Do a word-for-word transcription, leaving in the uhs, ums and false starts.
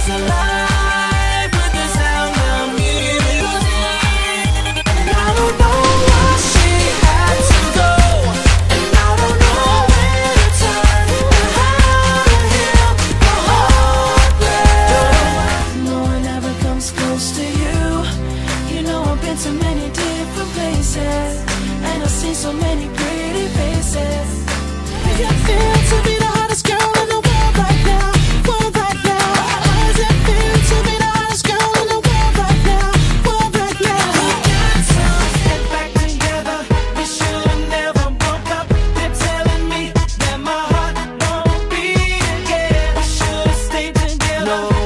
was alive with the sound of music. And I don't know why she had to go, and I don't know where to turn or how to heal my heartbreak. No one ever comes close to you. You know I've been to many different places, and I've seen so many pretty faces. How does it feel to be the hottest girl in the world right now? World right now. How does it feel to be the hottest girl in the world right now? World right now. We got to get back together. We should have never broke up. They're telling me that my heart won't beat again. We should have stayed together. No.